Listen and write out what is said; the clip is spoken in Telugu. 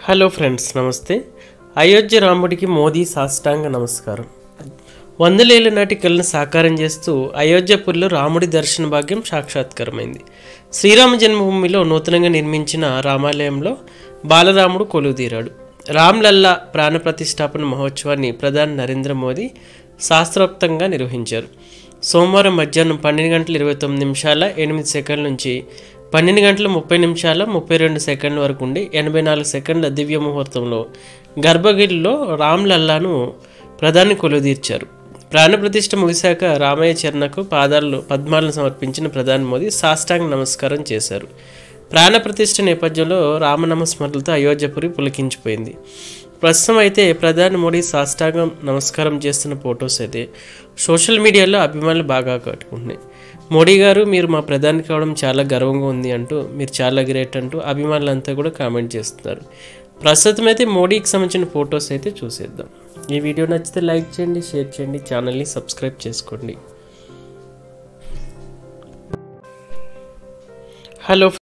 హలో ఫ్రెండ్స్, నమస్తే. అయోధ్య రాముడికి మోదీ సాష్టాంగ నమస్కారం. 100 ఏళ్ల నాటి కలను సాకారం చేస్తూ అయోధ్యపురిలో రాముడి దర్శన భాగ్యం సాక్షాత్కారమైంది. శ్రీరామ జన్మభూమిలో నూతనంగా నిర్మించిన రామాలయంలో బాలరాముడు కొలువుదీరాడు. రామ్లల్లా ప్రాణప్రతిష్ఠాపన మహోత్సవాన్ని ప్రధాని నరేంద్ర మోదీ శాస్త్రోక్తంగా నిర్వహించారు. సోమవారం మధ్యాహ్నం 12:29:08 నుంచి 12:30:32 వరకు ఉండి 84 సెకండ్ల దివ్య ముహూర్తంలో గర్భగిరిలో రామ్లల్లాను ప్రధాని కొలువుదీర్చారు. ప్రాణప్రతిష్ఠ ముగిశాక రామయ్య చరణకు పద్మాలను సమర్పించిన ప్రధాని మోదీ సాష్టాంగ నమస్కారం చేశారు. ప్రాణప్రతిష్ఠ నేపథ్యంలో రామనామస్మరణలతో అయోధ్యపురి పులకించిపోయింది. ప్రస్తుతం అయితే ప్రధాని మోడీ సాష్టాంగం నమస్కారం చేస్తున్న ఫొటోస్ అయితే సోషల్ మీడియాలో అభిమానులు బాగా కట్టుకుంటున్నాయి. మోడీ గారు, మీరు మా ప్రధాని కావడం చాలా గర్వంగా ఉంది అంటూ, మీరు చాలా గ్రేట్ అంటూ అభిమానులంతా కూడా కామెంట్ చేస్తున్నారు. ప్రస్తుతం అయితే మోడీకి సంబంధించిన ఫొటోస్ అయితే చూసేద్దాం. ఈ వీడియో నచ్చితే లైక్ చేయండి, షేర్ చేయండి, ఛానల్ని సబ్స్క్రైబ్ చేసుకోండి. హలో.